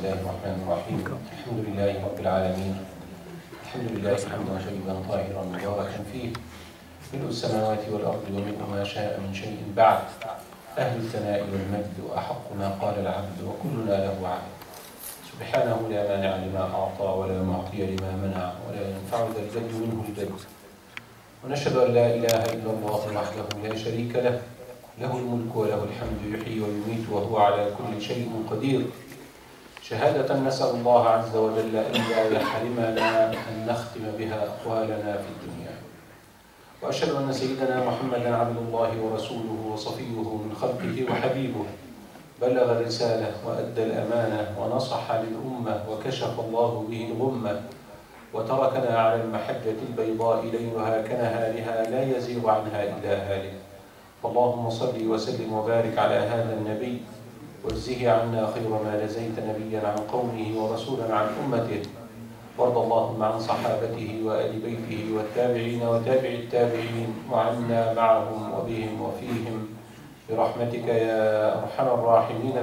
الله الرحمن الرحيم. الحمد لله رب العالمين. الحمد لله حمدا طيبا طاهرا مباركا فيه، ملء السماوات والأرض وملء ما شاء من شيء بعد، أهل الثناء والمجد وأحق ما قال العبد وكلنا له عبد. سبحانه لا مانع لما أعطى ولا معطي لما منع ولا ينفع ذا الجد منه الجد. ونشهد أن لا إله إلا الله وحده لا شريك له، له الملك وله الحمد يحيي ويميت وهو على كل شيء قدير. شهادة نسأل الله عز وجل أن لا يحرمنا أن نختم بها أقوالنا في الدنيا. وأشهد أن سيدنا محمدا عبد الله ورسوله وصفيه من خلقه وحبيبه، بلغ الرسالة وأدى الأمانة ونصح للأمة وكشف الله به الغمة، وتركنا على المحجة البيضاء ليلها كنهارها لا يزيغ عنها إلا هالك. اللهم صل وسلم وبارك على هذا النبي، واجزه عنا خير ما جزيت نبيا عن قومه ورسولا عن أمته. وارض اللهم عن صحابته وآل بيته والتابعين وتابع التابعين وعنا معهم وبهم وفيهم برحمتك يا أرحم الراحمين.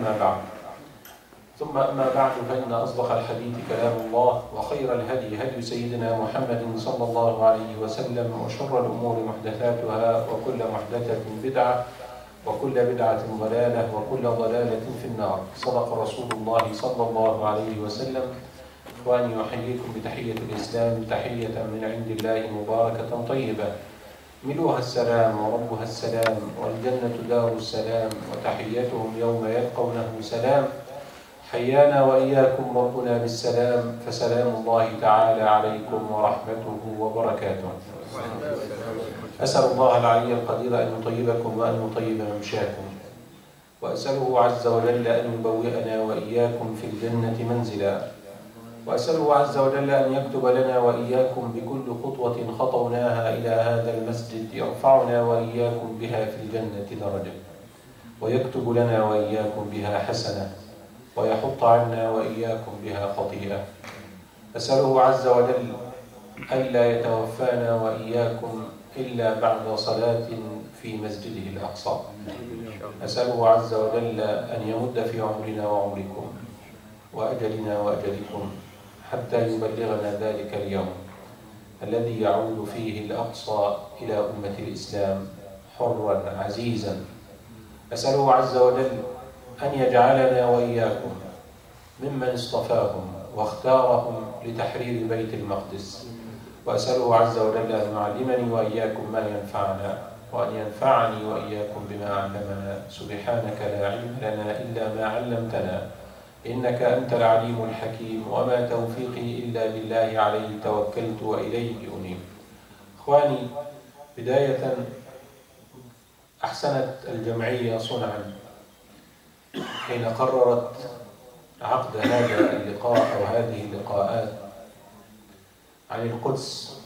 ثم أما بعد فإن أصدق الحديث كلام الله، وخير الهدي هدي سيدنا محمد صلى الله عليه وسلم، وشر الأمور محدثاتها، وكل محدثة بدعة، وكل بدعة ضلالة، وكل ضلالة في النار. صدق رسول الله صلى الله عليه وسلم. إخواني أحييكم بتحية الإسلام، تحية من عند الله مباركة طيبة، ملؤها السلام وربها السلام، والجنة دار السلام، وتحيتهم يوم يلقونه سلام. حيانا وإياكم ربنا بالسلام، فسلام الله تعالى عليكم ورحمته وبركاته. أسأل الله العلي القدير أن يطيبكم وأن يطيب ممشاكم، وأسأله عز وجل أن يبوئنا وإياكم في الجنة منزلا، وأسأله عز وجل أن يكتب لنا وإياكم بكل خطوة خطوناها إلى هذا المسجد يرفعنا وإياكم بها في الجنة درجة، ويكتب لنا وإياكم بها حسنة، ويحط عنا وإياكم بها خطيئة. أسأله عز وجل ألا يتوفانا وإياكم إلا بعد صلاة في مسجده الأقصى. أسأله عز وجل أن يمد في عمرنا وعمركم وأجلنا وأجلكم حتى يبلغنا ذلك اليوم الذي يعود فيه الأقصى إلى أمة الإسلام حرا عزيزا. أسأله عز وجل أن يجعلنا وإياكم ممن اصطفاهم واختارهم لتحرير بيت المقدس. وأسأله عز وجل أن يعلمني وإياكم ما ينفعنا، وأن ينفعني وإياكم بما علمنا. سبحانك لا علم لنا إلا ما علمتنا، إنك أنت العليم الحكيم، وما توفيقي إلا بالله، عليه توكلت وإليه أنيب. إخواني، بداية أحسنت الجمعية صنعا حين قررت عقد هذا اللقاء أو هذه اللقاءات عن القدس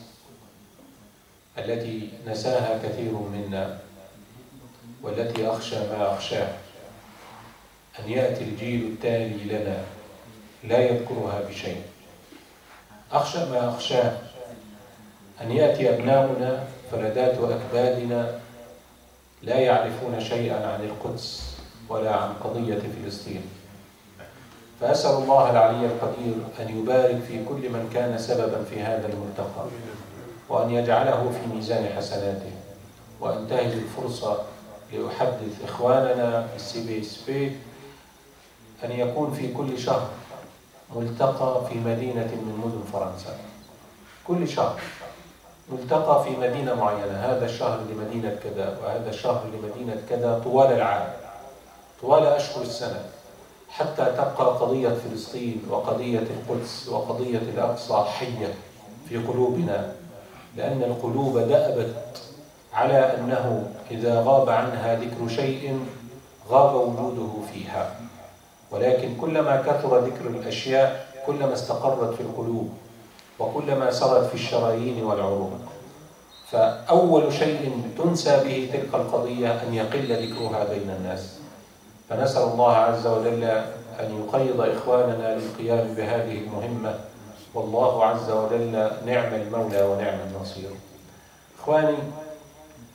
التي نساها كثير منا، والتي أخشى ما أخشاه أن يأتي الجيل التالي لنا لا يذكرها بشيء. أخشى ما أخشاه أن يأتي أبناؤنا فلذات أكبادنا لا يعرفون شيئا عن القدس ولا عن قضية فلسطين. فأسأل الله العلي القدير أن يبارك في كل من كان سببا في هذا الملتقى، وأن يجعله في ميزان حسناته. وأنتهز الفرصة لأحدث إخواننا في CBSP أن يكون في كل شهر ملتقى في مدينة من مدن فرنسا. كل شهر ملتقى في مدينة معينة، هذا الشهر لمدينة كذا وهذا الشهر لمدينة كذا، طوال العام، طوال أشهر السنة، حتى تبقى قضية فلسطين وقضية القدس وقضية الأقصى حية في قلوبنا، لأن القلوب دأبت على أنه إذا غاب عنها ذكر شيء غاب وجوده فيها. ولكن كلما كثر ذكر الأشياء كلما استقرت في القلوب، وكلما سرت في الشرايين والعروق. فأول شيء تنسى به تلك القضية أن يقل ذكرها بين الناس. فنسأل الله عز وجل أن يقيض إخواننا للقيام بهذه المهمة، والله عز وجل نعم المولى ونعم النصير. إخواني،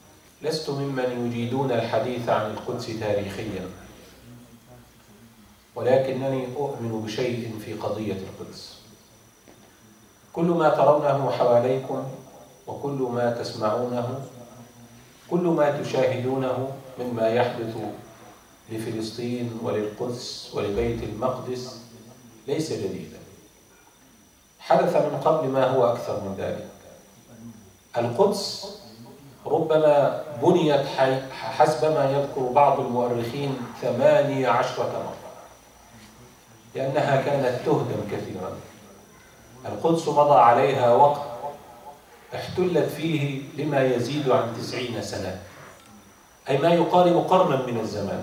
لست ممن يجيدون الحديث عن القدس تاريخيا، ولكنني أؤمن بشيء في قضية القدس. كل ما ترونه حواليكم وكل ما تسمعونه، كل ما تشاهدونه مما يحدث لفلسطين وللقدس ولبيت المقدس ليس جديدا، حدث من قبل ما هو أكثر من ذلك. القدس ربما بنيت حسب ما يذكر بعض المؤرخين 18 مرة، لأنها كانت تهدم كثيرا. القدس مضى عليها وقت احتلت فيه لما يزيد عن 90 سنة، أي ما يقارب قرنا من الزمان.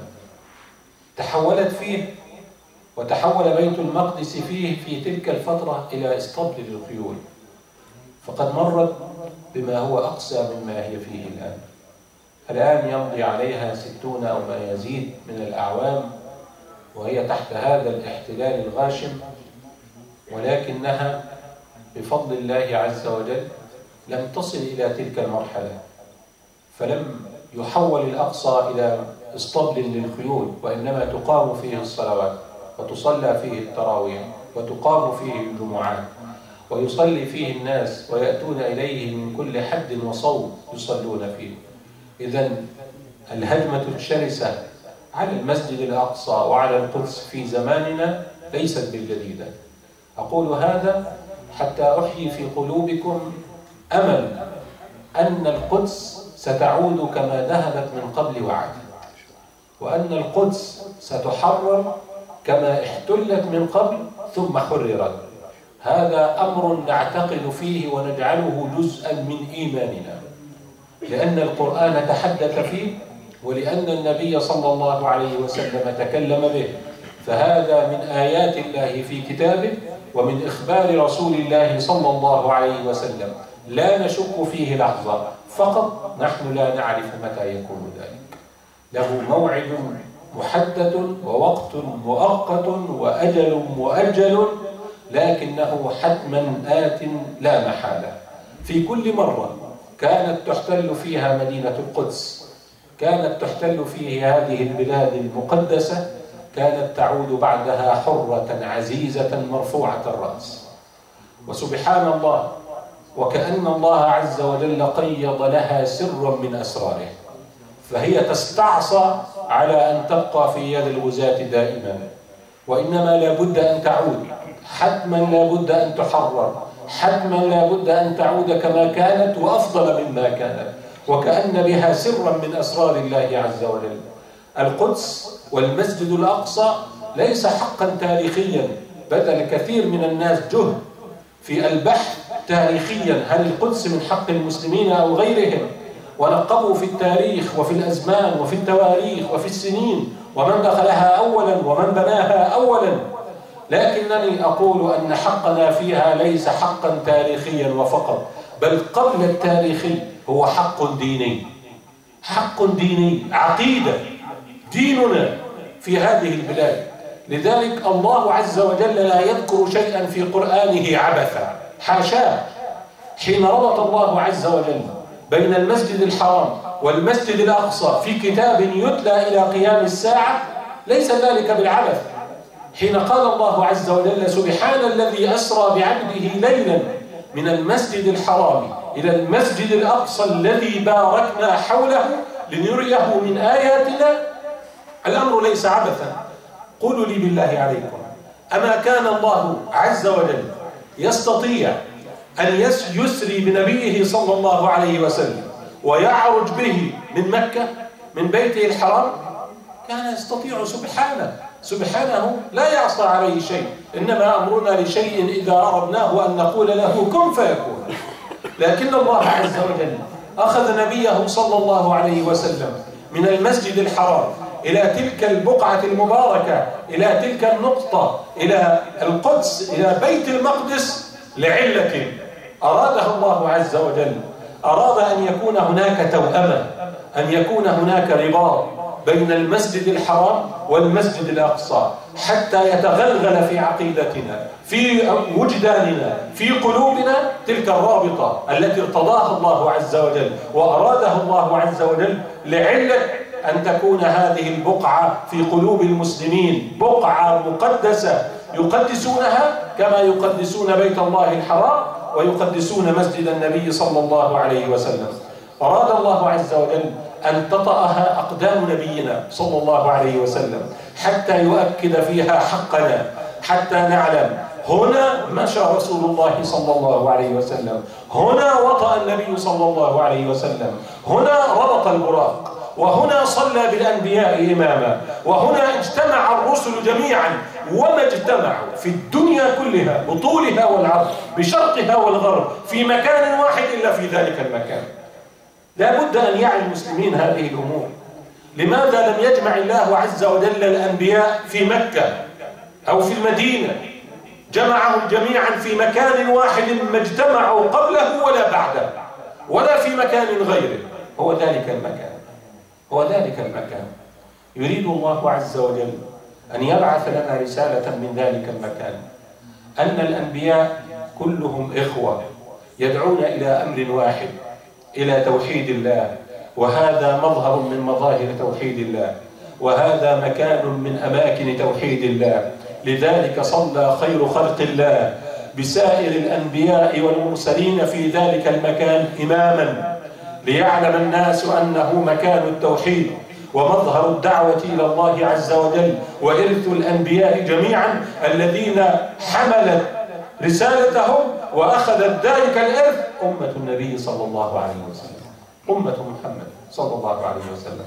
تحولت فيه وتحول بيت المقدس فيه في تلك الفترة إلى اسطبل للخيول، فقد مرت بما هو أقسى مما هي فيه الآن. الآن يمضي عليها 60 أو ما يزيد من الأعوام وهي تحت هذا الاحتلال الغاشم، ولكنها بفضل الله عز وجل لم تصل إلى تلك المرحلة، فلم يحول الأقصى إلى اسطبل للخيول، وإنما تقام فيه الصلوات وتصلى فيه التراويح وتقام فيه الجمعات ويصلي فيه الناس ويأتون إليه من كل حد وصوب يصلون فيه. إذن الهجمة الشرسة على المسجد الأقصى وعلى القدس في زماننا ليست بالجديدة. أقول هذا حتى أحيي في قلوبكم أمل أن القدس ستعود كما ذهبت من قبل وعادت، وأن القدس ستحرر كما احتلت من قبل ثم حررت. هذا أمر نعتقد فيه ونجعله جزءا من إيماننا، لأن القرآن تحدث فيه ولأن النبي صلى الله عليه وسلم تكلم به، فهذا من آيات الله في كتابه ومن إخبار رسول الله صلى الله عليه وسلم، لا نشك فيه لحظة، فقط نحن لا نعرف متى يكون ذلك. له موعد محدد ووقت مؤقت وأجل مؤجل، لكنه حتما آت لا محالة. في كل مرة كانت تحتل فيها مدينة القدس، كانت تحتل فيه هذه البلاد المقدسة، كانت تعود بعدها حرة عزيزة مرفوعة الرأس. وسبحان الله، وكأن الله عز وجل قيض لها سرا من أسراره، فهي تستعصى على أن تبقى في يد الغزاة دائما، وإنما لا بد أن تعود، حتما لا بد أن تحرر، حتما لا بد أن تعود كما كانت وأفضل مما كانت، وكأن بها سرا من أسرار الله عز وجل. القدس والمسجد الأقصى ليس حقا تاريخيا، بذل كثير من الناس جهد في البحث تاريخيا هل القدس من حق المسلمين أو غيرهم، ونقبوا في التاريخ وفي الأزمان وفي التواريخ وفي السنين ومن دخلها أولا ومن بناها أولا، لكنني أقول أن حقنا فيها ليس حقا تاريخيا وفقط، بل قبل التاريخي هو حق ديني، حق ديني، عقيدة، ديننا في هذه البلاد. لذلك الله عز وجل لا يذكر شيئا في قرآنه عبثا، حاشاه. حين ربط الله عز وجل بين المسجد الحرام والمسجد الأقصى في كتاب يتلى إلى قيام الساعة، ليس ذلك بالعبث. حين قال الله عز وجل سبحان الذي أسرى بعبده ليلا من المسجد الحرام إلى المسجد الأقصى الذي باركنا حوله لنريه من آياتنا، الأمر ليس عبثا. قولوا لي بالله عليكم، أما كان الله عز وجل يستطيع أن يسري بنبيه صلى الله عليه وسلم ويعرج به من مكة من بيته الحرام؟ كان يستطيع سبحانه لا يعصى عليه شيء، إنما أمرنا لشيء إذا أردناه أن نقول له كن فيكون. لكن الله عز وجل أخذ نبيه صلى الله عليه وسلم من المسجد الحرام إلى تلك البقعة المباركة، إلى تلك النقطة، إلى القدس، إلى بيت المقدس، لعلة أرادها الله عز وجل. أراد أن يكون هناك توأمة، أن يكون هناك رباط بين المسجد الحرام والمسجد الأقصى، حتى يتغلغل في عقيدتنا، في وجداننا، في قلوبنا تلك الرابطة التي ارتضاها الله عز وجل وأرادها الله عز وجل، لعلة أن تكون هذه البقعة في قلوب المسلمين بقعة مقدسة يقدسونها كما يقدسون بيت الله الحرام ويقدسون مسجد النبي صلى الله عليه وسلم. أراد الله عز وجل أن تطأها أقدام نبينا صلى الله عليه وسلم حتى يؤكد فيها حقنا، حتى نعلم هنا مشى رسول الله صلى الله عليه وسلم، هنا وطأ النبي صلى الله عليه وسلم، هنا ربط البراق، وهنا صلى بالأنبياء إماما، وهنا اجتمع الرسل جميعا، وما اجتمعوا في الدنيا كلها بطولها والعرض بشرقها والغرب في مكان واحد إلا في ذلك المكان. لا بد أن يعي المسلمين هذه الأمور. لماذا لم يجمع الله عز وجل الأنبياء في مكة أو في المدينة؟ جمعهم جميعا في مكان واحد ما اجتمعوا قبله ولا بعده ولا في مكان غيره. هو ذلك المكان، هو ذلك المكان. يريد الله عز وجل أن يبعث لنا رسالة من ذلك المكان، أن الأنبياء كلهم إخوة يدعون إلى أمر واحد، إلى توحيد الله، وهذا مظهر من مظاهر توحيد الله، وهذا مكان من أماكن توحيد الله. لذلك صلى خير خلق الله بسائر الأنبياء والمرسلين في ذلك المكان إماما، ليعلم الناس أنه مكان التوحيد ومظهر الدعوة إلى الله عز وجل، وإرث الأنبياء جميعا الذين حملت رسالتهم وأخذت ذلك الإرث أمة النبي صلى الله عليه وسلم، أمة محمد صلى الله عليه وسلم.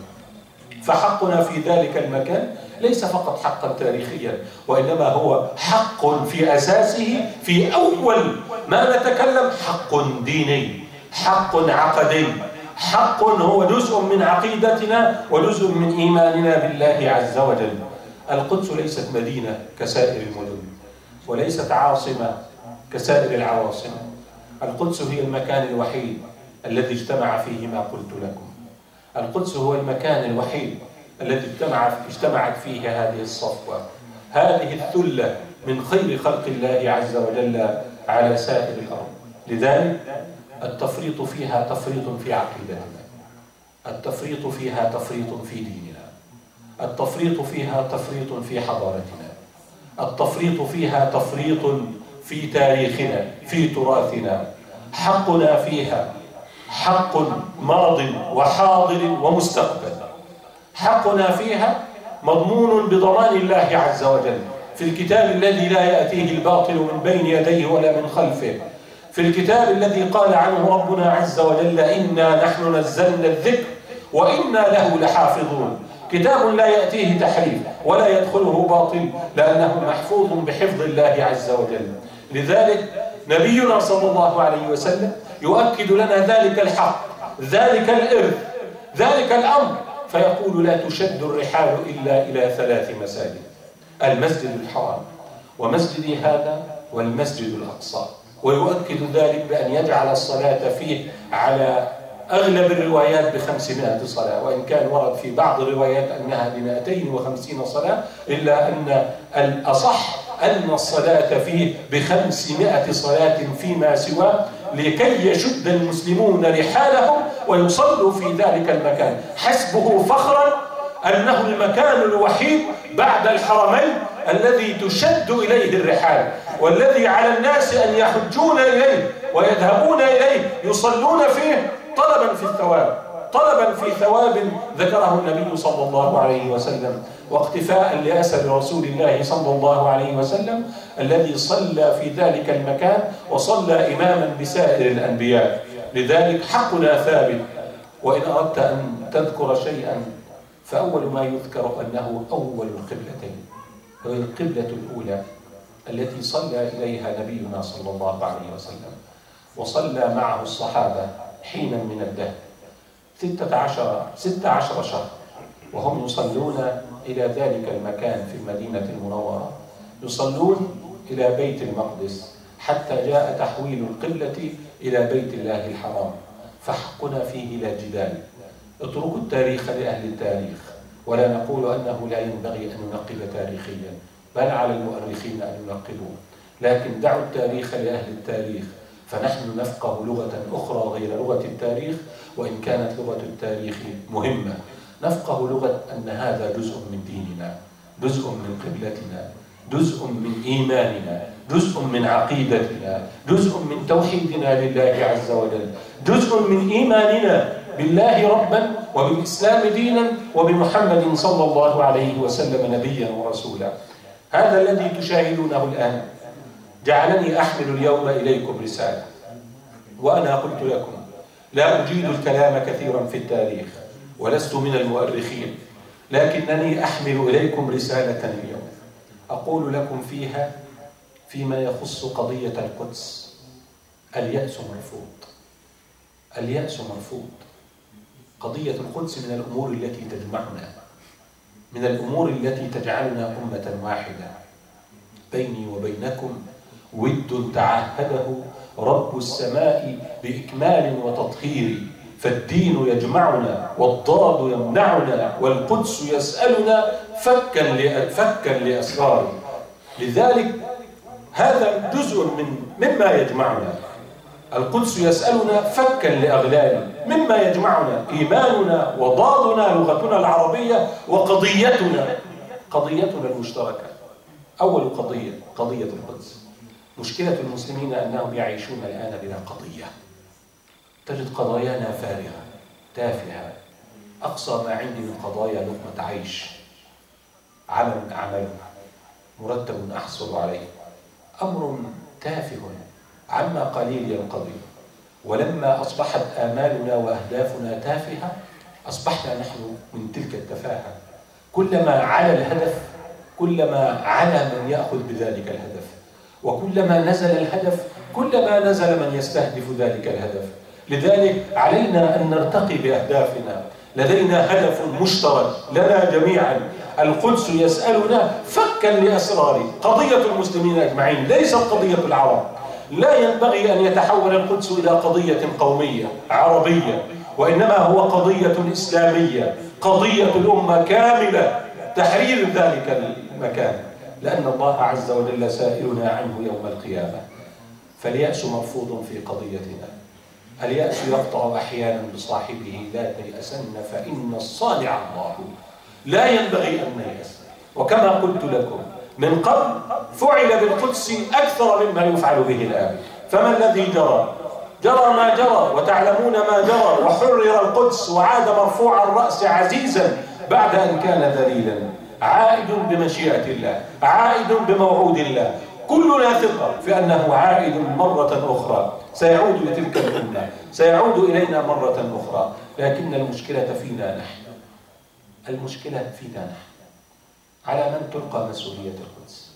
فحقنا في ذلك المكان ليس فقط حقا تاريخيا، وإنما هو حق في أساسه في أول ما نتكلم حق ديني، حق عقدي، حق هو جزء من عقيدتنا وجزء من إيماننا بالله عز وجل. القدس ليست مدينة كسائر المدن، وليست عاصمة كسائر العواصم. القدس هي المكان الوحيد الذي اجتمع فيه ما قلت لكم. القدس هو المكان الوحيد الذي اجتمعت فيه هذه الصفوة، هذه الثلة من خير خلق الله عز وجل على سائر الأرض. لذلك التفريط فيها تفريط في عقيدتنا، التفريط فيها تفريط في ديننا، التفريط فيها تفريط في حضارتنا، التفريط فيها تفريط في تاريخنا، في تراثنا. حقنا فيها حق ماض وحاضر ومستقبل. حقنا فيها مضمون بضمان الله عز وجل في الكتاب الذي لا يأتيه الباطل من بين يديه ولا من خلفه، في الكتاب الذي قال عنه ربنا عز وجل إنا نحن نزلنا الذكر وإنا له لحافظون. كتاب لا يأتيه تحريف ولا يدخله باطل، لأنه محفوظ بحفظ الله عز وجل. لذلك نبينا صلى الله عليه وسلم يؤكد لنا ذلك الحق، ذلك الإرث، ذلك الأمر، فيقول لا تشد الرحال إلا إلى 3 مساجد: المسجد الحرام ومسجدي هذا والمسجد الأقصى. ويؤكد ذلك بأن يجعل الصلاة فيه على أغلب الروايات ب500 صلاة، وإن كان ورد في بعض الروايات أنها ب250 صلاة، إلا أن الأصح أن الصلاة فيه ب500 صلاة فيما سواه، لكي يشد المسلمون رحالهم ويصلوا في ذلك المكان. حسبه فخرا أنه المكان الوحيد بعد الحرمين الذي تشد إليه الرحال، والذي على الناس أن يحجون إليه ويذهبون إليه يصلون فيه طلبا في الثواب، طلبا في ثواب ذكره النبي صلى الله عليه وسلم، واقتفاء لأثر رسول الله صلى الله عليه وسلم الذي صلى في ذلك المكان وصلى إماما بسائر الأنبياء. لذلك حقنا ثابت. وإن أردت أن تذكر شيئا فأول ما يذكر أنه أول القبلتين، هو القبلة الأولى التي صلى إليها نبينا صلى الله عليه وسلم، وصلى معه الصحابة حينا من الدهر 16 شهر وهم يصلون إلى ذلك المكان في المدينة المنورة، يصلون إلى بيت المقدس حتى جاء تحويل القبلة إلى بيت الله الحرام. فحقنا فيه لا جدال. اتركوا التاريخ لأهل التاريخ، ولا نقول أنه لا ينبغي أن ننقب تاريخيا، بل على المؤرخين أن ينقبوا، لكن دعوا التاريخ لأهل التاريخ، فنحن نفقه لغة أخرى غير لغة التاريخ، وإن كانت لغة التاريخ مهمة. نفقه لغة أن هذا جزء من ديننا، جزء من قبلتنا، جزء من إيماننا، جزء من عقيدتنا، جزء من توحيدنا لله عز وجل، جزء من إيماننا بالله ربا وبالإسلام دينا وبمحمد صلى الله عليه وسلم نبيا ورسولا. هذا الذي تشاهدونه الآن جعلني أحمل اليوم إليكم رسالة، وأنا قلت لكم لا أجيد الكلام كثيرا في التاريخ ولست من المؤرخين، لكنني أحمل إليكم رسالة اليوم أقول لكم فيها فيما يخص قضية القدس: اليأس مرفوض، اليأس مرفوض. قضية القدس من الأمور التي تجمعنا، من الأمور التي تجعلنا أمة واحدة. بيني وبينكم ود تعهده رب السماء بإكمال وتطهير، فالدين يجمعنا والضاد يمنعنا والقدس يسألنا فكا لأسرار. لذلك هذا جزء مما يجمعنا. القدس يسألنا فكا لأغلال مما يجمعنا: إيماننا وضادنا، لغتنا العربية، وقضيتنا، قضيتنا المشتركة. أول قضية القدس. مشكلة المسلمين أنهم يعيشون الآن بلا قضية. تجد قضايانا فارغة تافهة. أقصى ما عندي من قضايا لقمة عيش، عمل أعمله، مرتب أحصل عليه، أمر تافه عما قليل ينقضي. ولما أصبحت آمالنا وأهدافنا تافهة أصبحنا نحن من تلك التفاهة. كلما علا الهدف كلما علا من يأخذ بذلك الهدف، وكلما نزل الهدف كلما نزل من يستهدف ذلك الهدف. لذلك علينا أن نرتقي بأهدافنا. لدينا هدف مشترك لنا جميعا. القدس يسألنا فكا لأسرار. قضية المسلمين أجمعين ليست قضية العرب. لا ينبغي أن يتحول القدس إلى قضية قومية عربية، وإنما هو قضية إسلامية، قضية الأمة كاملة، تحرير ذلك المكان، لأن الله عز وجل سائلنا عنه يوم القيامة. فاليأس مرفوض في قضيتنا. اليأس يقطع أحيانا بصاحبه: لا تيأسن فإن الصانع الله. لا ينبغي أن نيأس. وكما قلت لكم من قبل فعل بالقدس أكثر مما يفعل به الآن. فما الذي جرى؟ جرى ما جرى، وتعلمون ما جرى، وحرر القدس وعاد مرفوع الرأس عزيزا بعد أن كان ذليلا. عائد بمشيئة الله، عائد بموعود الله. كلنا ثقة في أنه عائد مرة أخرى، سيعود لتلك الأمة، سيعود إلينا مرة أخرى. لكن المشكلة فينا نحن، المشكلة فينا نحن. على من تلقى مسؤولية القدس؟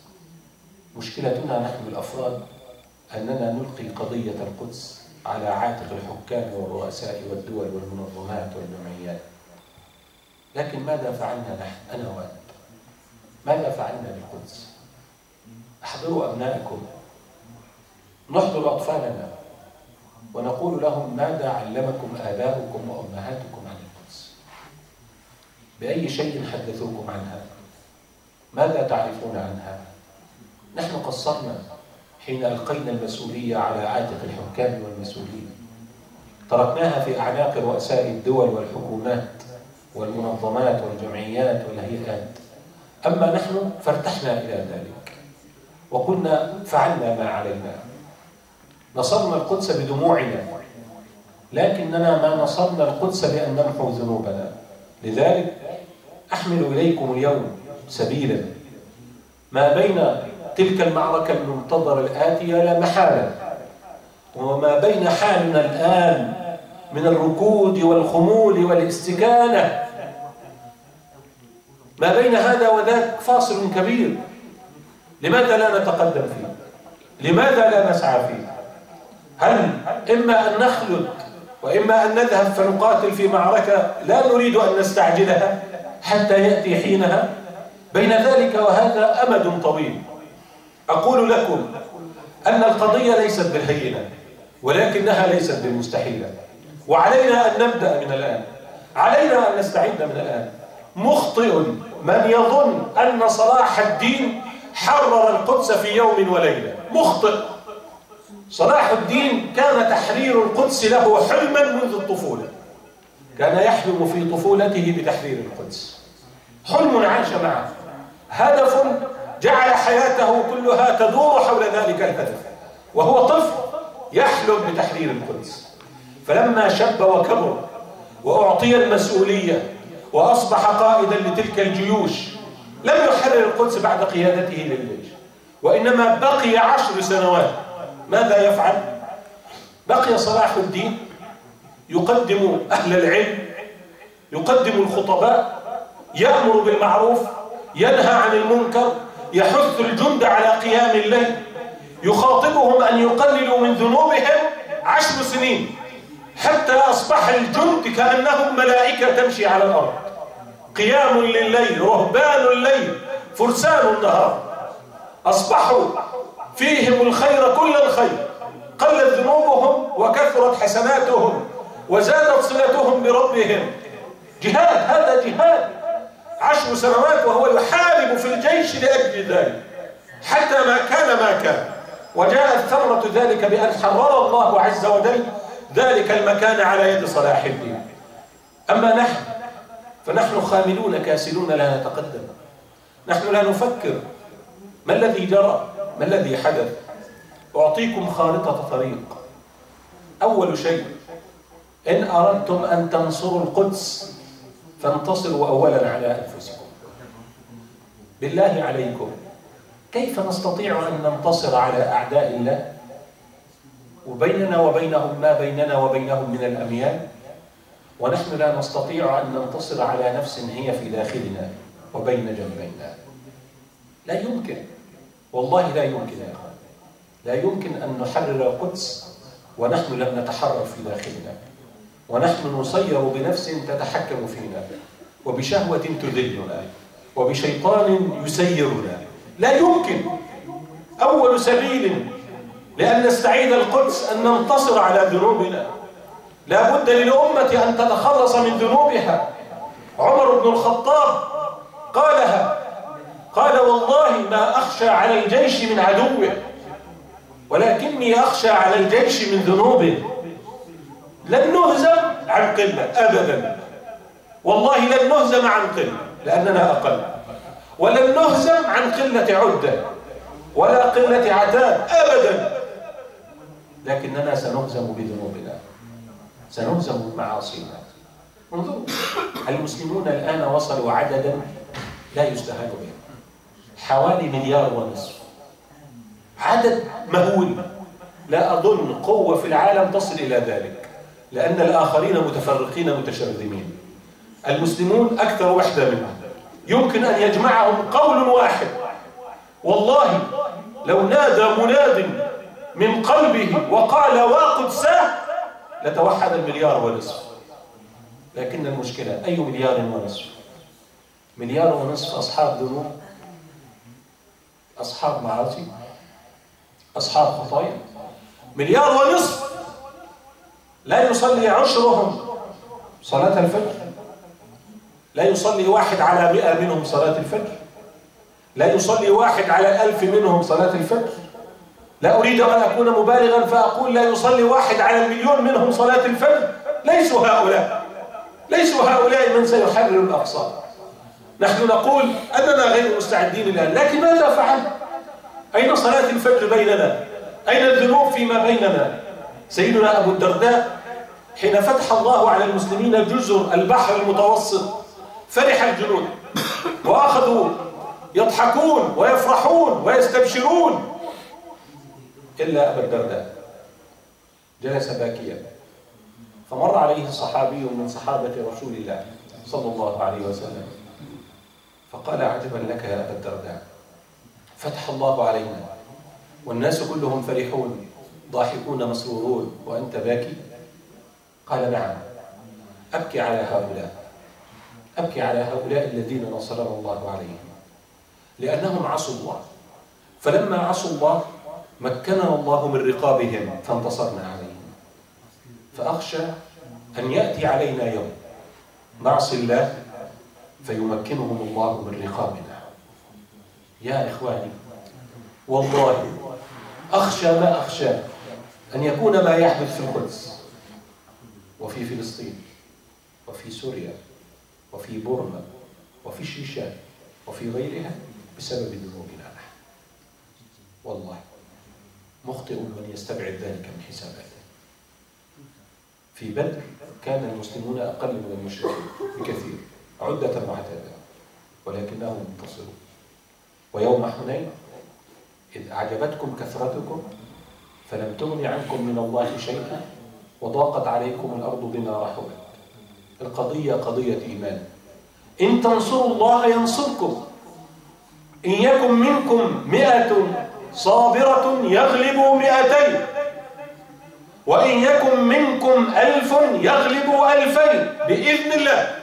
مشكلتنا نحن الأفراد أننا نلقي قضية القدس على عاتق الحكام والرؤساء والدول والمنظمات والجمعيات. لكن ماذا فعلنا نحن، أنا وأنت؟ ماذا فعلنا بالقدس؟ احضروا أبنائكم، نحضر أطفالنا ونقول لهم: ماذا علمكم آباؤكم وأمهاتكم عن القدس؟ بأي شيء حدثوكم عنها؟ ماذا تعرفون عنها؟ نحن قصرنا حين ألقينا المسؤولية على عاتق الحكام والمسؤولين، تركناها في أعناق رؤساء الدول والحكومات والمنظمات والجمعيات والهيئات. أما نحن فارتحنا إلى ذلك وقلنا فعلنا ما علينا. نصرنا القدس بدموعنا، لكننا ما نصرنا القدس بأن نمحو ذنوبنا. لذلك أحمل إليكم اليوم سبيلا ما بين تلك المعركة المنتظرة الآتية لا محالة، وما بين حالنا الآن من الركود والخمول والاستكانة، ما بين هذا وذاك فاصل كبير. لماذا لا نتقدم فيه؟ لماذا لا نسعى فيه؟ هل إما أن نخلد وإما أن نذهب فنقاتل في معركة لا نريد أن نستعجلها حتى يأتي حينها؟ بين ذلك وهذا أمد طويل. أقول لكم أن القضية ليست بالهينة، ولكنها ليست بالمستحيلة، وعلينا أن نبدأ من الآن، علينا أن نستعد من الآن. مخطئ من يظن أن صلاح الدين حرر القدس في يوم وليلة. مخطئ. صلاح الدين كان تحرير القدس له حلما منذ الطفولة، كان يحلم في طفولته بتحرير القدس، حلم عاش معه، هدف جعل حياته كلها تدور حول ذلك الهدف، وهو طفل يحلم بتحرير القدس. فلما شب وكبر وأعطي المسؤولية وأصبح قائدا لتلك الجيوش، لم يحرر القدس بعد قيادته للجيش، وإنما بقي 10 سنوات. ماذا يفعل؟ بقي صلاح الدين يقدم أهل العلم، يقدم الخطباء، يأمر بالمعروف، ينهى عن المنكر، يحث الجند على قيام الليل، يخاطبهم أن يقللوا من ذنوبهم 10 سنين، حتى أصبح الجند كأنهم ملائكة تمشي على الأرض، قيام لليل، رهبان الليل، فرسان النهار، أصبحوا فيهم الخير كل الخير، قلت ذنوبهم وكثرت حسناتهم وزادت صلتهم بربهم. جهاد، هذا جهاد. 10 سنوات وهو يحارب في الجيش لأجل ذلك حتى ما كان. وجاءت ثمرة ذلك بأن حرر الله عز وجل ذلك المكان على يد صلاح الدين. أما نحن فنحن خاملون كاسلون لا نتقدم، نحن لا نفكر ما الذي جرى، ما الذي حدث. أعطيكم خارطة طريق. أول شيء، إن أردتم أن تنصروا القدس فانتصروا أولا على أنفسكم. بالله عليكم، كيف نستطيع أن ننتصر على أعداء الله وبيننا وبينهم ما بيننا وبينهم من الأميال، ونحن لا نستطيع أن ننتصر على نفس هي في داخلنا وبين جنبينا؟ لا يمكن، والله لا يمكن يا أخوان. لا يمكن أن نحرر القدس ونحن لم نتحرر في داخلنا، ونحن نصير بنفس تتحكم فينا، وبشهوة تذلنا، وبشيطان يسيرنا. لا يمكن. أول سبيل لأن نستعيد القدس أن ننتصر على ذنوبنا. لا بد للأمة أن تتخلص من ذنوبها. عمر بن الخطاب قالها، قال: والله ما أخشى على الجيش من عدوه، ولكني أخشى على الجيش من ذنوبه. لن نهزم عن قلة أبدا، والله لن نهزم عن قلة لأننا أقل، ولن نهزم عن قلة عدة ولا قلة عتاد أبدا، لكننا سنهزم بذنوبنا، سنهزم بمعاصينا. انظروا، المسلمون الآن وصلوا عددا لا يستهان به، حوالي 1.5 مليار، عدد مهول. لا أظن قوة في العالم تصل إلى ذلك، لأن الآخرين متفرقين متشرذمين. المسلمون أكثر وحدة منهم، يمكن أن يجمعهم قول واحد. والله لو نادى مناد من قلبه وقال وقدساه لتوحد 1.5 مليار. لكن المشكلة، أي 1.5 مليار؟ 1.5 مليار أصحاب ذنوب، أصحاب معاصي، أصحاب خطايا. 1.5 مليار لا يصلي عشرهم صلاة الفجر، لا يصلي 1 على 100 منهم صلاة الفجر، لا يصلي 1 على 1000 منهم صلاة الفجر. لا أريد أن أكون مبالغا فأقول لا يصلي 1 على 1,000,000 منهم صلاة الفجر. ليسوا هؤلاء من سيحرر الأقصى. نحن نقول أننا غير مستعدين الآن، لكن ماذا فعل؟ أين صلاة الفجر بيننا؟ أين الذنوب فيما بيننا؟ سيدنا أبو الدرداء حين فتح الله على المسلمين جزر البحر المتوسط فرح الجنود وأخذوا يضحكون ويفرحون ويستبشرون، إلا أبا الدرداء جلس باكيا. فمر عليه صحابي من صحابة رسول الله صلى الله عليه وسلم فقال: عجبا لك يا أبا الدرداء، فتح الله علينا والناس كلهم فرحون ضاحكون مسرورون وأنت باكي؟ قال: نعم، أبكي على هؤلاء الذين نصرنا الله عليهم، لأنهم عصوا الله، فلما عصوا الله مكننا الله من رقابهم فانتصرنا عليهم. فأخشى أن يأتي علينا يوم نعصي الله فيمكنهم الله من رقابنا. يا إخواني، والله أخشى ما أخشى أن يكون ما يحدث في القدس وفي فلسطين وفي سوريا وفي بورما وفي الشيشان وفي غيرها بسبب ذنوبنا نحن. والله مخطئ من يستبعد ذلك من حساباته. في بدر كان المسلمون أقل من المشركين بكثير عدة وعتادا، ولكنهم انتصروا. ويوم حنين إذ أعجبتكم كثرتكم فلم تغن عنكم من الله شيئا وضاقت عليكم الأرض بما رحبت. القضية قضية إيمان. إن تنصروا الله ينصركم، إن يكن منكم 100 صابرة يغلبوا 200، وإن يكن منكم 1000 يغلبوا 2000 بإذن الله،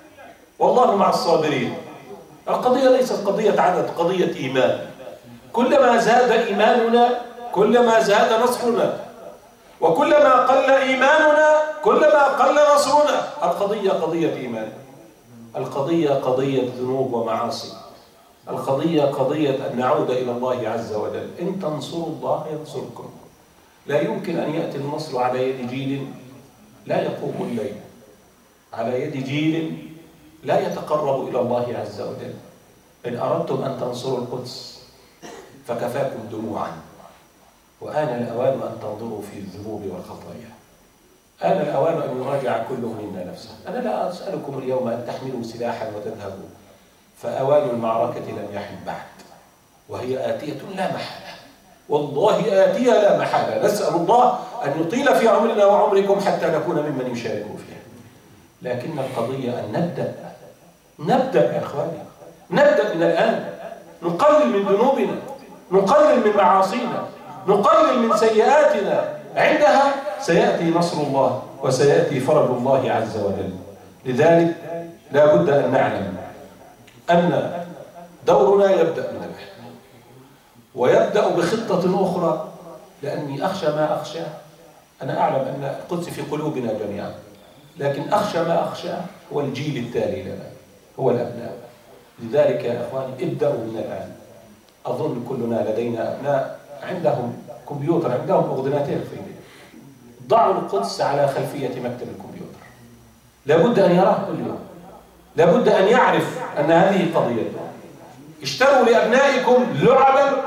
والله مع الصابرين. القضية ليست قضية عدد، قضية إيمان. كلما زاد إيماننا كلما زاد نصرنا، وكلما قل إيماننا كلما قل نصرنا. القضية قضية إيمان، القضية قضية ذنوب ومعاصي، القضية قضية أن نعود إلى الله عز وجل. إن تنصروا الله ينصركم. لا يمكن أن يأتي النصر على يد جيل لا يقوم الليل، على يد جيل لا يتقرب إلى الله عز وجل. إن أردتم أن تنصروا القدس فكفاكم دموعا، وآن الأوان أن تنظروا في الذنوب والخطايا. آن الأوان أن يراجع كل منا نفسه. أنا لا أسألكم اليوم أن تحملوا سلاحا وتذهبوا، فأوان المعركة لم يحن بعد، وهي آتية لا محالة، والله آتية لا محالة. نسأل الله أن يطيل في عمرنا وعمركم حتى نكون ممن يشاركوا فيها. لكن القضية أن نبدأ يا إخواني، نبدأ من الآن. نقلل من ذنوبنا، نقلل من معاصينا، نقلل من سيئاتنا. عندها سيأتي نصر الله وسيأتي فرج الله عز وجل. لذلك لا بد أن نعلم أن دورنا يبدأ من الآن، ويبدأ بخطة أخرى. لأني أخشى ما أخشى. أنا أعلم أن القدس في قلوبنا جميعا، لكن أخشى ما أخشى هو الجيل التالي لنا، هو الأبناء. لذلك يا أخواني ابدأوا من الآن. أظن كلنا لدينا أبناء عندهم كمبيوتر، عندهم أغنيتين في البيت. ضعوا القدس على خلفية مكتب الكمبيوتر. لابد أن يراه كل يوم، لابد أن يعرف أن هذه قضية. اشتروا لأبنائكم لعبا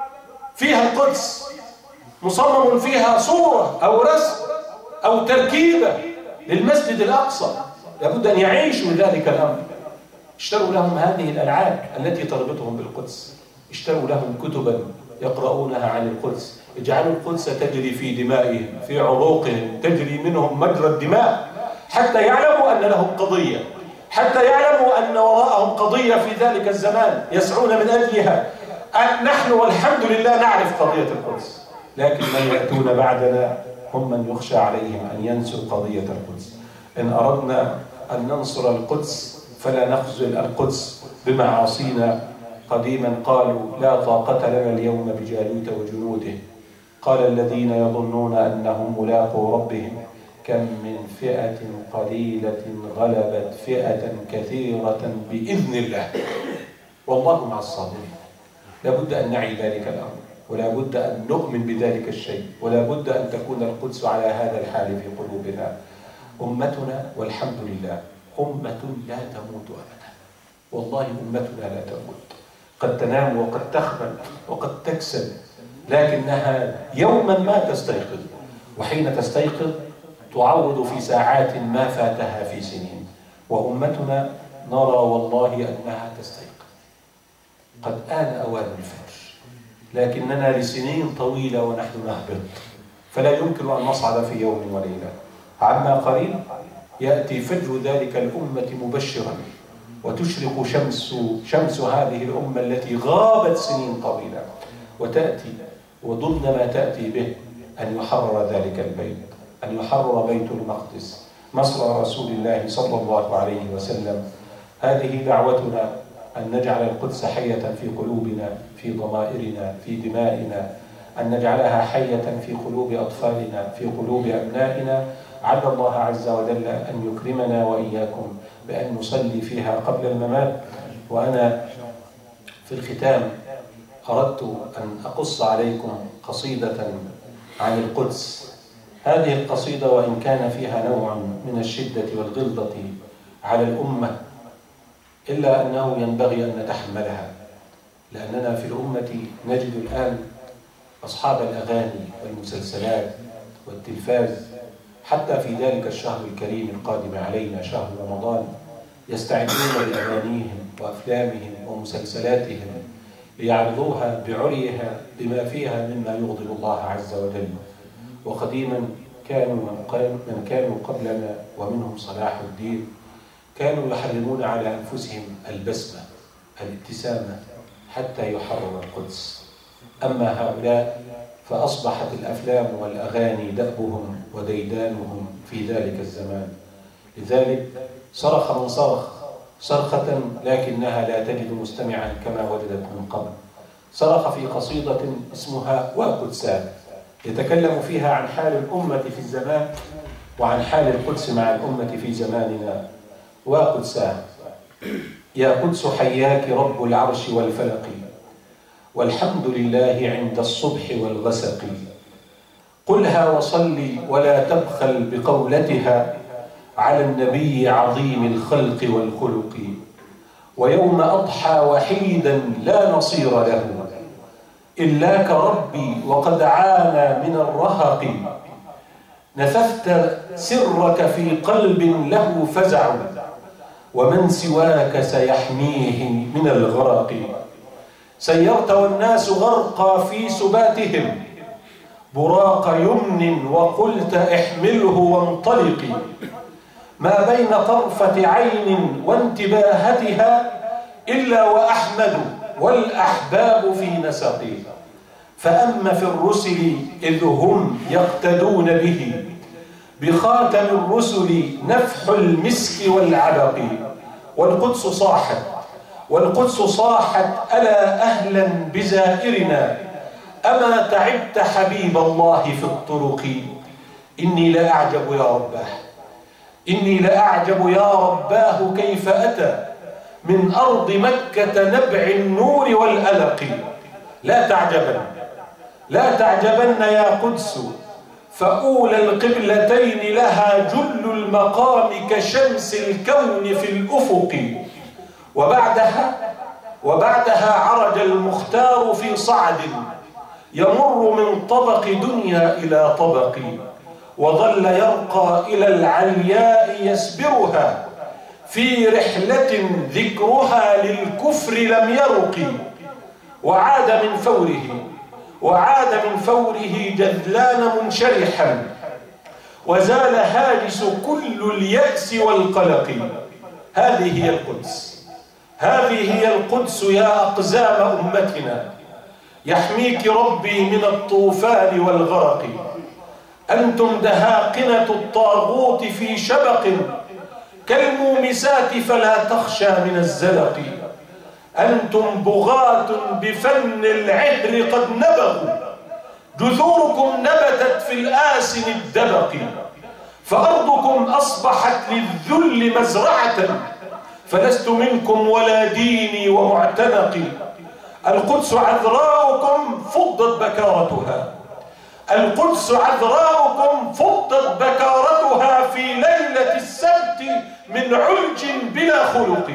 فيها القدس، مصمم فيها صورة أو رسم أو تركيبة للمسجد الأقصى. لابد أن يعيشوا ذلك الأمر. اشتروا لهم هذه الألعاب التي تربطهم بالقدس. اشتروا لهم كتبا يقرؤونها عن القدس. اجعلوا القدس تجري في دمائهم، في عروقهم، تجري منهم مجرى الدماء، حتى يعلموا أن لهم قضية، حتى يعلموا أن وراءهم قضية في ذلك الزمان يسعون من أجلها. نحن والحمد لله نعرف قضية القدس، لكن من يأتون بعدنا هم من يخشى عليهم أن ينسوا قضية القدس. إن أردنا أن ننصر القدس فلا نخذل القدس بمعاصينا. قديما قالوا لا طاقة لنا اليوم بجالوت وجنوده. قال الذين يظنون أنهم ملاقو ربهم كم من فئة قليلة غلبت فئة كثيرة بإذن الله، والله مع الصابرين. لابد أن نعي ذلك الأمر، ولا بد أن نؤمن بذلك الشيء، ولا بد أن تكون القدس على هذا الحال في قلوبنا. أمتنا والحمد لله أمة لا تموت أبدا، والله أمتنا لا تموت. قد تنام وقد تخمل وقد تكسل، لكنها يوما ما تستيقظ، وحين تستيقظ تعوض في ساعات ما فاتها في سنين. وأمتنا نرى والله أنها تستيقظ. قد آن أوان الفجر، لكننا لسنين طويلة ونحن نهبط، فلا يمكن أن نصعد في يوم وليلة. عما قريب يأتي فجر ذلك الأمة مبشرا، وتشرق شمس هذه الأمة التي غابت سنين طويلة، وتأتي وضمن ما تأتي به أن يحرر ذلك البيت، أن يحرر بيت المقدس مصر رسول الله صلى الله عليه وسلم. هذه دعوتنا أن نجعل القدس حية في قلوبنا، في ضمائرنا، في دمائنا، أن نجعلها حية في قلوب أطفالنا، في قلوب أبنائنا. عسى الله عز وجل أن يكرمنا وإياكم بأن نصلي فيها قبل الممات. وأنا في الختام أردت أن أقص عليكم قصيدة عن القدس. هذه القصيدة وإن كان فيها نوع من الشدة والغلظة على الأمة إلا أنه ينبغي أن نتحملها، لأننا في الأمة نجد الآن أصحاب الأغاني والمسلسلات والتلفاز حتى في ذلك الشهر الكريم القادم علينا شهر رمضان يستعدون بأغانيهم وأفلامهم ومسلسلاتهم ليعرضوها بعريها بما فيها مما يغضب الله عز وجل. وقديما كانوا من كانوا قبلنا ومنهم صلاح الدين كانوا يحرمون على أنفسهم البسمة الابتسامة حتى يحرر القدس. أما هؤلاء فأصبحت الأفلام والأغاني دأبهم وديدانهم في ذلك الزمان. لذلك صرخ من صرخ صرخة لكنها لا تجد مستمعا كما وجدت من قبل. صرخ في قصيدة اسمها وقدسان يتكلم فيها عن حال الأمة في الزمان وعن حال القدس مع الأمة في زماننا. وقدسان: يا قدس حياك رب العرش والفلق، والحمد لله عند الصبح والغسق. قلها وصلي ولا تبخل بقولتها على النبي عظيم الخلق والخلق. ويوم أضحى وحيدا لا نصير له، إلاك ربي وقد عانى من الرهق. نفثت سرك في قلب له فزع، ومن سواك سيحميه من الغرق. سيرت والناس غرقا في سباتهم، براق يمن وقلت احمله وانطلقي. ما بين طرفة عين وانتباهتها إلا وأحمد والأحباب في نسقي. فأما في الرسل إذ هم يقتدون به، بخاتم الرسل نفح المسك والعبق. والقدس صاحت ألا أهلا بزائرنا، أما تعبت حبيب الله في الطرق. إني لأعجب يا رباه، إني لأعجب يا رباه كيف أتى من أرض مكة نبع النور والألق. لا تعجبن يا قدس، فأولى القبلتين لها جل المقام كشمس الكون في الأفق. وبعدها عرج المختار في صعد يمر من طبق دنيا إلى طبق، وظل يرقى إلى العلياء يسبرها في رحلة ذكرها للكفر لم يرق. وعاد من فوره جذلان منشرحا، وزال هاجس كل اليأس والقلق. هذه هي القدس يا أقزام أمتنا، يحميك ربي من الطوفان والغرق. أنتم دهاقنة الطاغوت في شبق، كالمومسات فلا تخشى من الزلق. أنتم بغاة بفن العهر قد نبغوا، جذوركم نبتت في الآسن الدبق. فأرضكم أصبحت للذل مزرعة، فلست منكم ولا ديني ومعتنقي. القدس عذراؤكم فضت بكارتها، القدس عذراؤكم فضت بكارتها في ليلة السبت من علج بلا خلق.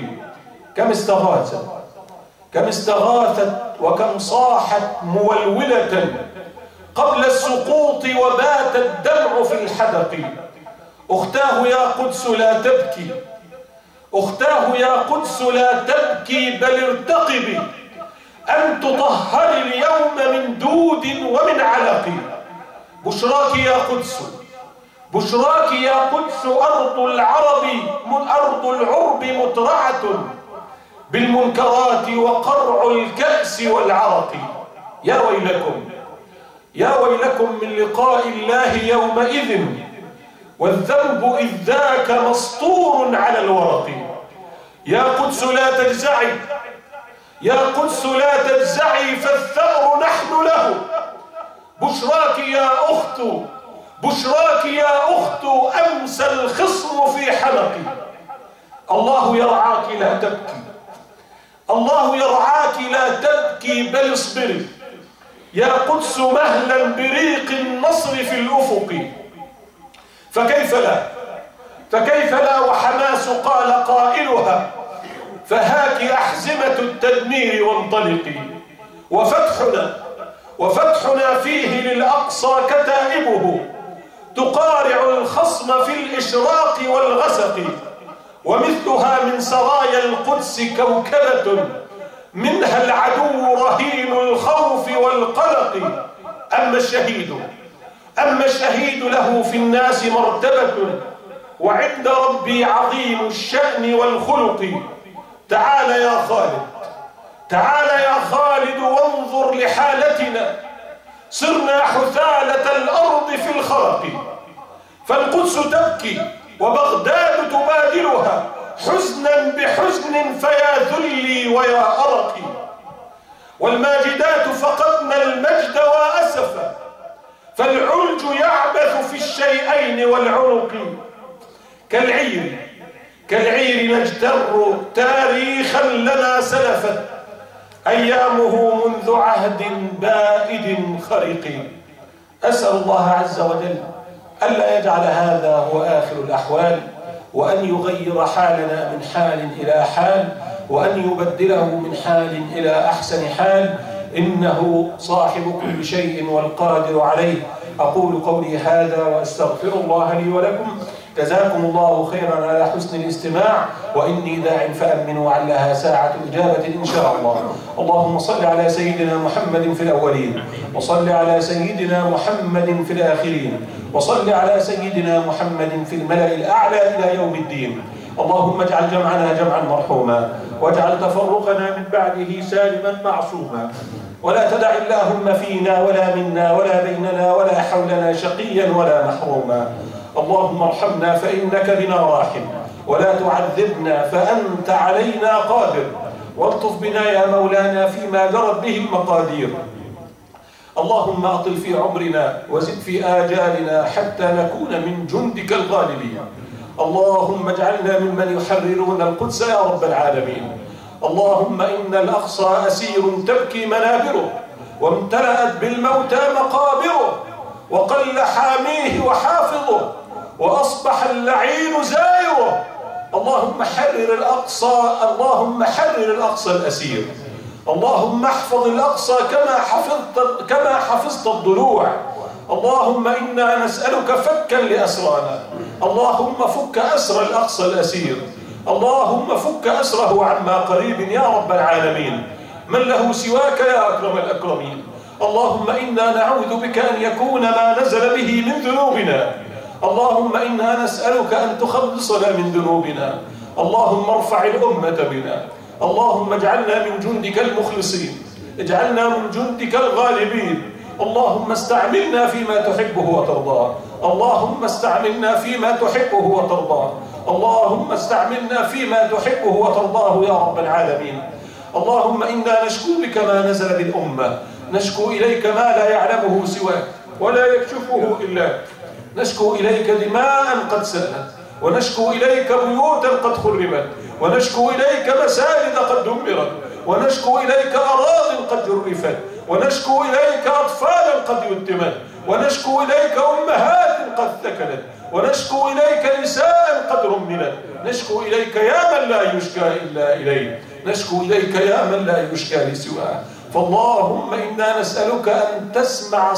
كم استغاثت وكم صاحت مولولة قبل السقوط وبات الدمع في الحدق. أختاه يا قدس لا تبكي، أختاه يا قدس لا تبكي بل ارتقبي، أن تطهري اليوم من دود ومن علق. بشراك يا قدس، بشراك يا قدس أرض العرب مترعة بالمنكرات وقرع الكأس والعرق. يا ويلكم من لقاء الله يومئذ، والذنب إذ ذاك مسطور على الورق. يا قدس لا تجزعي، يا قدس لا تجزعي، فالثأر نحن له. بشراك يا أخت، بشراك يا أخت، أمسى الخصم في حلق. الله يرعاك لا تبكي، الله يرعاك لا تبكي بل اصبري. يا قدس مهلا بريق النصر في الأفق. فكيف لا؟ فكيف لا وحماس قال قائلها فهاك أحزمة التدمير وانطلقي. وفتحنا فيه للأقصى كتائبه تقارع الخصم في الإشراق والغسق، ومثلها من سرايا القدس كوكبة منها العدو رهين الخوف والقلق. أما الشهيد له في الناس مرتبة، وعند ربي عظيم الشأن والخلق. تعال يا خالد وانظر لحالتنا، صرنا حثالة الأرض في الخرق، فالقدس تبكي وبغداد تبادلها حزنا بحزن فيا ذلي ويا أرقي. والماجدات فقدن المجد وأسفا، فالعلج يعبث في الشيئين والعنق. كالعير نجتر تاريخا لنا سلفت أيامه منذ عهد بائد خرق. أسأل الله عز وجل ألا يجعل هذا هو آخر الأحوال، وأن يغير حالنا من حال إلى حال، وأن يبدله من حال إلى أحسن حال، إنه صاحب كل شيء والقادر عليه. أقول قولي هذا وأستغفر الله لي ولكم. جزاكم الله خيرا على حسن الاستماع، وإني داع فأمنوا علها ساعة إجابة إن شاء الله. اللهم صل على سيدنا محمد في الأولين، وصل على سيدنا محمد في الآخرين، وصل على سيدنا محمد في الملأ الأعلى إلى يوم الدين. اللهم اجعل جمعنا جمعا مرحوما، واجعل تفرقنا من بعده سالما معصوما، ولا تدع اللهم فينا ولا منا ولا بيننا ولا حولنا شقيا ولا محروما. اللهم ارحمنا فإنك بنا راحم، ولا تعذبنا فأنت علينا قادر، والطف بنا يا مولانا فيما جرت به المقادير. اللهم أطل في عمرنا وزد في آجالنا حتى نكون من جندك الغالبين. اللهم اجعلنا ممن يحررون القدس يا رب العالمين. اللهم إن الأقصى أسير تبكي منابره، وامتلأت بالموتى مقابره، وقل حاميه وحافظه، وأصبح اللعين زائره. اللهم حرر الأقصى الأسير. اللهم احفظ الأقصى كما حفظت الضلوع. اللهم إنا نسألك فكا لأسرانا. اللهم فك أسر الأقصى الأسير. اللهم فك أسره عما قريب يا رب العالمين. من له سواك يا أكرم الأكرمين. اللهم إنا نعوذ بك أن يكون ما نزل به من ذنوبنا. اللهم إنا نسألك أن تخلصنا من ذنوبنا. اللهم ارفع الأمة بنا. اللهم اجعلنا من جندك المخلصين، اجعلنا من جندك الغالبين. اللهم استعملنا فيما تحبه وترضاه. اللهم استعملنا فيما تحبه وترضاه. اللهم استعملنا فيما تحبه وترضاه يا رب العالمين. اللهم إنا نشكو بك ما نزل بالأمة، نشكو إليك ما لا يعلمه سواك ولا يكشفه إلاك. نشكو إليك دماء قد سالت، ونشكو إليك بيوتا قد خربت، ونشكو إليك مساجد قد دمرت، ونشكو إليك أراض قد جرفت، ونشكو إليك أطفالا قد يتمت، ونشكو إليك أمهات قد ثكلت، ونشكو إليك نساء قد رملت. نشكو إليك يا من لا يشكى إلا إليه، نشكو إليك يا من لا يشكى لسواه. فاللهم إنا نسألك أن تسمع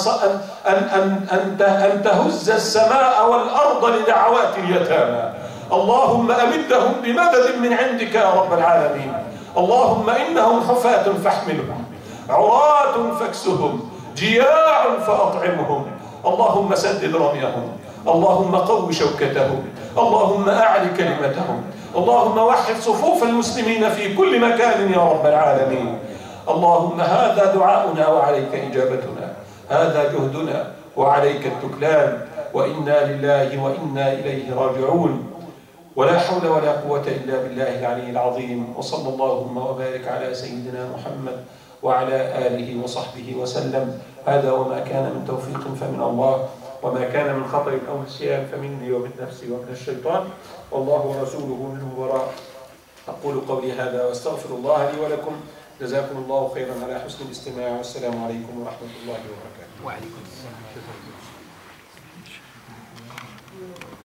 أن تهز السماء والأرض لدعوات اليتامى. اللهم أمدهم بمدد من عندك يا رب العالمين. اللهم إنهم حفاة فاحملهم، عراة فاكسهم، جياع فأطعمهم. اللهم سدد رميهم، اللهم قو شوكتهم، اللهم أعل كلمتهم، اللهم وحد صفوف المسلمين في كل مكان يا رب العالمين. اللهم هذا دعاؤنا وعليك إجابتنا، هذا جهدنا وعليك التكلان، وإنا لله وإنا إليه راجعون. ولا حول ولا قوة إلا بالله العلي العظيم. وصلى اللهم وبارك على سيدنا محمد وعلى آله وصحبه وسلم. هذا وما كان من توفيق فمن الله، وما كان من خطأ أو نسيان فمني ومن نفسي ومن الشيطان، والله ورسوله منه براء. أقول قولي هذا واستغفر الله لي ولكم. جزاكم الله خيرا على حسن الاستماع، والسلام عليكم ورحمة الله وبركاته. وعليكم السلام.